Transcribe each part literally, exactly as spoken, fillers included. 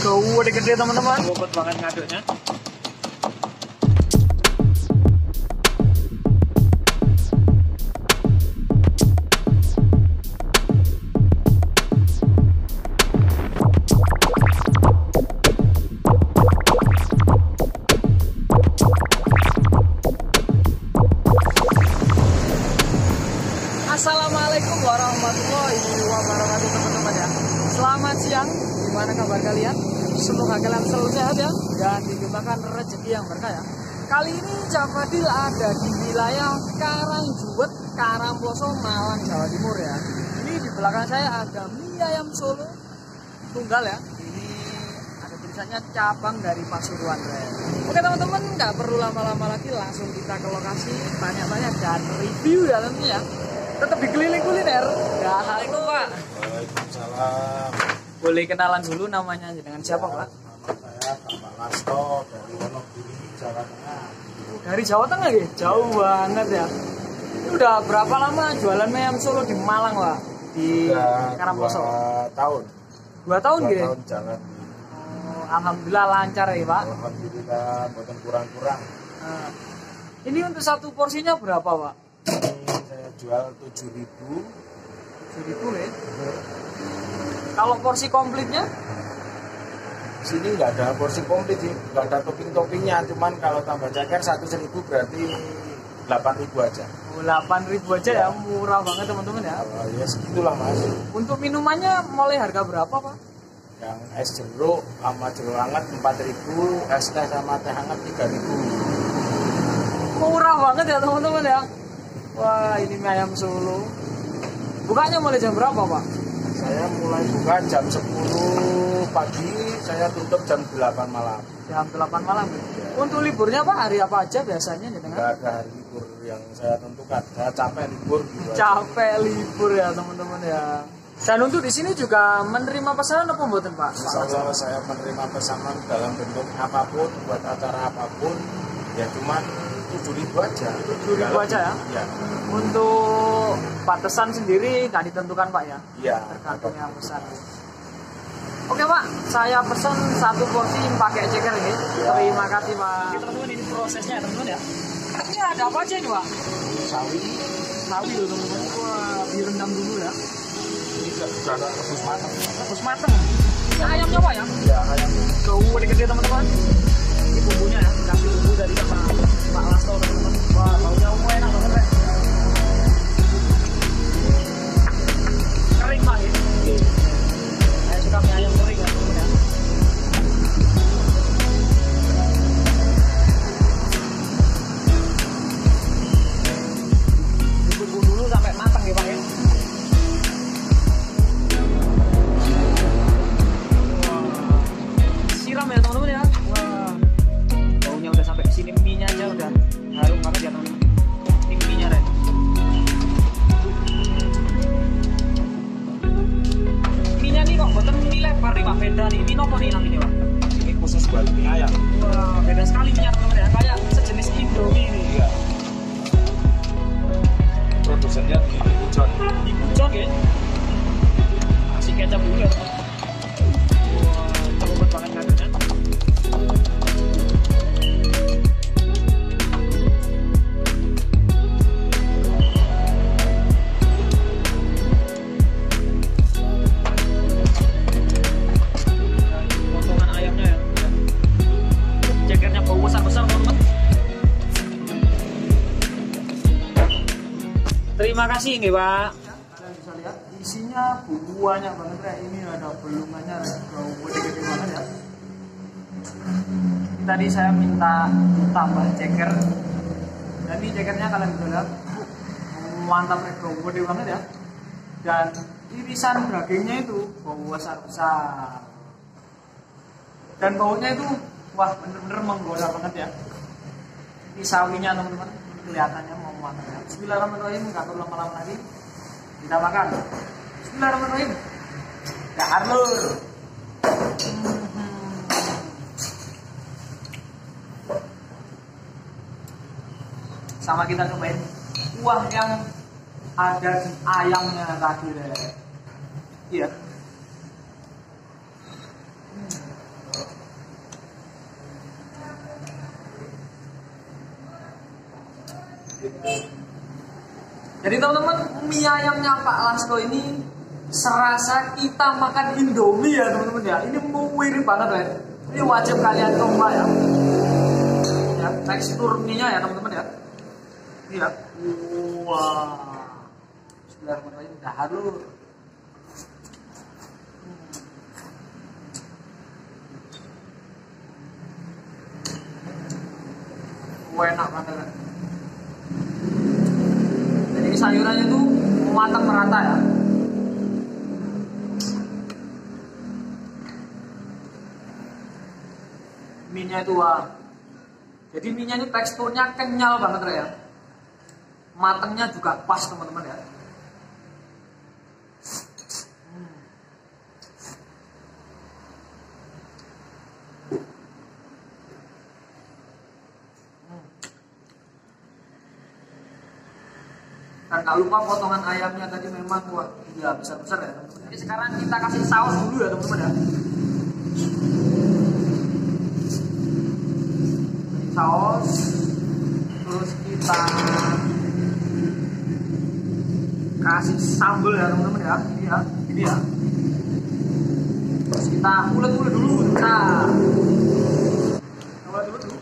gede-gede teman-teman. Bobot banget ngaduknya. Assalamualaikum warahmatullahi wabarakatuh teman-teman ya. Selamat siang, gimana kabar kalian? Semoga kalian selalu sehat ya dan dilimpahkan rezeki yang berkah ya. Kali ini Cak Fadil ada di wilayah Karangjuwet, Karangploso, Malang, Jawa Timur ya. Ini di belakang saya ada mie ayam Solo tunggal ya. Ini ada tulisannya cabang dari Pasuruan ya. Oke teman-teman, nggak perlu lama-lama lagi, langsung kita ke lokasi, tanya-tanya dan review ya tentunya. Tetap di keliling kuliner. Ya, assalamualaikum Pak. Waalaikumsalam. Boleh kenalan dulu namanya dengan siapa Pak? Nama saya Bapak Lasto dari Wonogiri, Jawa Tengah. Dari Jawa Tengah ya? Jauh banget ya. Ini udah berapa lama jualan mie ayam Solo di Malang Pak? Di Karangploso? Dua tahun. Dua tahun Dua gitu? tahun jalan. Oh, alhamdulillah lancar ya Pak. Alhamdulillah, bukan kurang-kurang. Nah, ini untuk satu porsinya berapa Pak? Ini saya jual tujuh ribu. tujuh ribu ya? Kalau porsi komplitnya? Sini nggak ada porsi komplit sih, nggak ada topping-toppingnya. Cuman kalau tambah ceker satu seribu berarti delapan ribu aja. Oh, delapan ribu aja ya, murah banget teman-teman ya. Oh, ya segitulah mas. Untuk minumannya mulai harga berapa Pak? Yang es jeruk sama jeruk hangat empat ribu, es teh sama teh hangat tiga ribu. Murah banget ya teman-teman ya. Wah, ini mie ayam Solo. Bukanya mulai jam berapa Pak? Saya mulai buka jam sepuluh pagi, saya tutup jam delapan malam. Jam delapan malam. Untuk liburnya Pak, hari apa aja biasanya di tengah? Nggak ada hari libur yang saya tentukan. Saya capek libur gitu. aja. Capek libur ya teman-teman ya. Dan untuk di sini juga menerima pesanan apa mboten Pak? Insya Allah saya menerima pesanan dalam bentuk apapun, buat acara apapun. Ya cuman tujuh ribu aja. tujuh ribu aja ya? Ya. Untuk batasan sendiri nggak ditentukan Pak ya? Iya. Tergantung yang pesan. Oke Pak, saya pesan satu porsi pakai ceker ini. Ya. Terima kasih Pak. Oke teman-teman, ini prosesnya teman-teman ya. Ini ada apa aja ini Pak? Sawi. Sawi loh teman-teman. Wah, direndam dulu ya. Ini sudah ada rebus matang. Rebus matang. Ini ayamnya Pak ya? Ya ayam. Gede gede teman-teman. Ini bumbunya ya, kasih bumbu dari Pak Pak Lasto teman-teman. Wah, baunya umum enak banget Pak. Kering Pak ya. Saya suka mie ayam kering ya teman-teman ya. Bumbu dulu sampai matang ya Pak ya. Siram ya teman-teman ya. Wah, baunya udah sampai sini, mie-nya aja udah harum banget ya teman-teman. Ini mie-nya Ren. Mie-nya nih kok boten mie lebar nih Pak, beda nih. Ini nopo nih namanya Pak? Ini khusus buat mie ayam. Wah, beda sekali mie-nya teman-teman ya. Kayak sejenis Indomie ini. Iya. Produsennya di Pujon. Di Pujon ya. Kasih kecap dulu ya teman-teman. Wah, cepet banget ngaduknya. Potongan ayamnya ya. Cekernya bau besar-besar teman-teman. Terima kasih nggih Pak. Kalian bisa lihat isinya banyak banget ya. Ini ada belungannya, gede-gede banget ya. Tadi saya minta tambah ceker. Dan ini cekernya kalian bisa lihat, mantap ya, gede banget ya. Dan irisan dagingnya itu bau besar-besar. Dan baunya itu wah bener-bener menggoda banget ya. Ini sawinya teman-teman, kelihatannya mau matang ya. Bismillahirrahmanirrahim, nggak perlu lama-lama lagi. Kita makan. Bismillahirrahmanirrahim. Dahar lur. Sama kita cobain kuah yang ada di ayamnya tadi deh. Iya. Jadi teman-teman, mie ayamnya Pak Lasko ini serasa kita makan Indomie ya teman-teman ya. Ini mirip banget ya. Ini wajib kalian coba ya. Ya, tekstur mie-nya ya teman-teman ya. Ini ya. Wah. Bismillahirrahmanirrahim. Udah harum. Wah, enak banget. Jadi sayurannya tuh matang merata ya. Mie-nya itu wah. Jadi mie-nya ini teksturnya kenyal banget ya. Matangnya juga pas teman-teman ya. Hmm. Hmm. Dan gak lupa potongan ayamnya tadi memang wah iya besar-besar ya teman-teman. Jadi sekarang kita kasih saus dulu ya teman-teman ya. Saus, terus kita kasih sambal ya teman-teman ya, ini ya, ini ya. Terus kita ulet-ulet dulu, nah, ulet dulu dulu.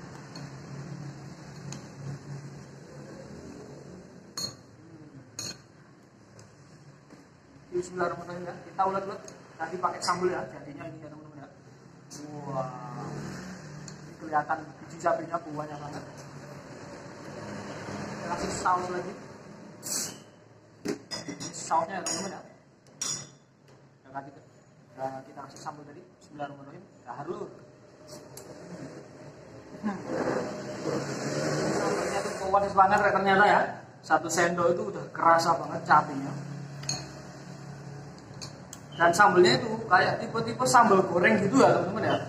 Bismillahirrahmanirrahim ya, kita ulet-ulet. Tadi pakai sambal ya, jadinya ini ya teman-teman ya. Wah. Kelihatan biji cabenya buahnya banget. Kita kasih saus lagi. Ini sausnya ya teman-teman ya. Kita, kita, kita kasih sambal tadi. Bismillahirrahmanirrahim. Dah harum. Hmm. Sambalnya tuh kuat banget ternyata ya. Satu sendok itu udah kerasa banget cabenya. Dan sambalnya itu kayak tipe-tipe sambal goreng gitu ya teman-teman ya.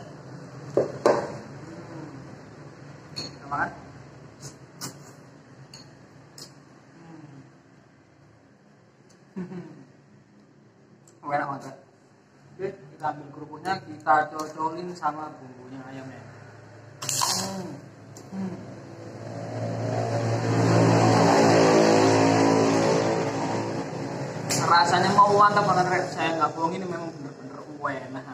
Makan. Hmm. Enak banget. Oke, kita ambil kerupuknya, kita cocolin sama bumbunya ayamnya. Hmm. Hmm. Rasanya mau mantap banget, saya nggak bohong, ini memang bener-bener enak.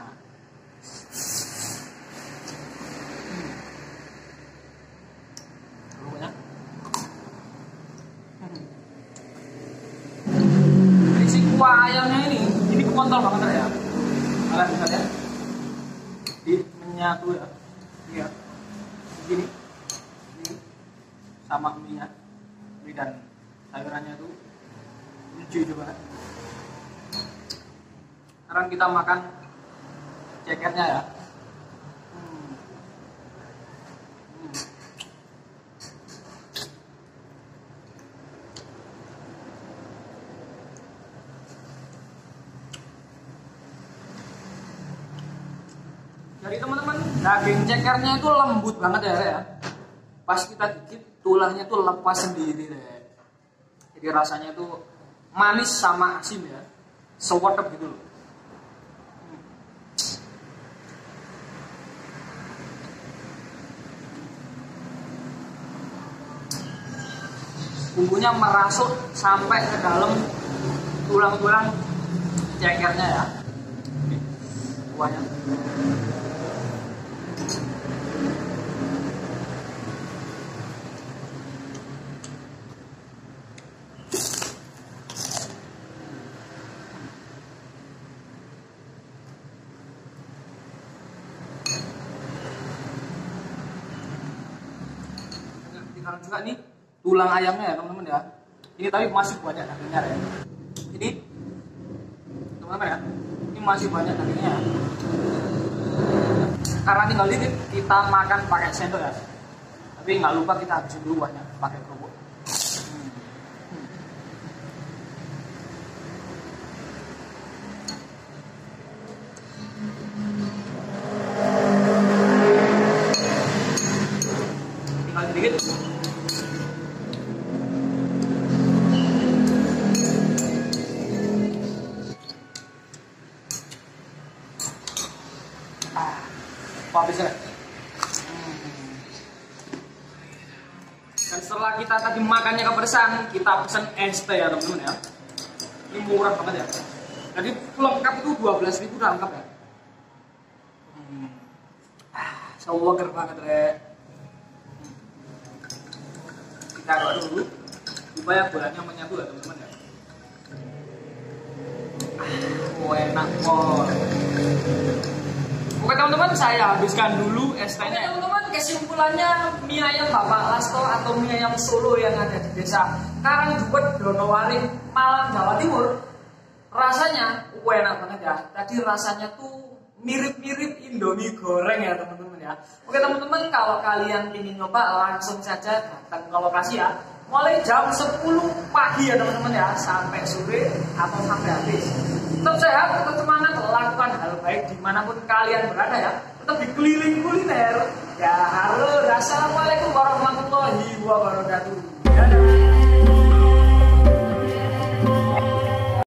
Kuah ayamnya ini, ini kontol banget ya. Kalian bisa lihat, di menyatu ya, iya, begini, ini sama mie-nya, mie dan sayurannya tuh lucu juga. Sekarang kita makan ceketnya ya. Hmm. Hmm. Jadi teman-teman, daging cekernya itu lembut banget ya, ya. Pas kita gigit, tulangnya tuh lepas sendiri deh. Jadi rasanya tuh manis sama asin ya, sewedep gitu loh. Bumbunya merasuk sampai ke dalam tulang-tulang cekernya ya. Kuahnya. Tinggal juga nih tulang ayamnya ya teman-teman ya. Ini tapi masih banyak dagingnya ya. Ini teman-teman ya, ini masih banyak dagingnya. Karena tinggal dikit kita makan pakai sendok ya. Tapi nggak lupa kita habisin dulu kuahnya pakai kerupuk. Tinggal sedikit. Ah, habis ya. Hmm. Dan setelah kita tadi makannya kepedesan, kita pesen es teh ya teman-teman ya. Ini murah banget ya. Jadi lengkap itu dua belas ribu udah lengkap ya. Hmm. Ah, seger banget rek. Kita aduk dulu supaya gulanya menyatu ya teman-teman ya. Ah, oh enak kok. Oke teman-teman, saya habiskan dulu es tehnya. Oke teman-teman, kesimpulannya mie ayam Bapak Lasto atau mie ayam Solo yang ada di desa Karangjuwet, Donowari, Malang, Jawa Timur, rasanya enak banget ya. Tadi rasanya tuh mirip-mirip Indomie goreng ya teman-teman ya. Oke teman-teman, kalau kalian ingin nyoba langsung saja datang ke lokasi ya. Mulai jam sepuluh pagi ya teman-teman ya, sampai sore atau sampai habis. Tetap sehat, tetap semangat, lakukan hal baik dimanapun kalian berada ya. Tetap di keliling kuliner. Ya halo, assalamualaikum warahmatullahi wabarakatuh.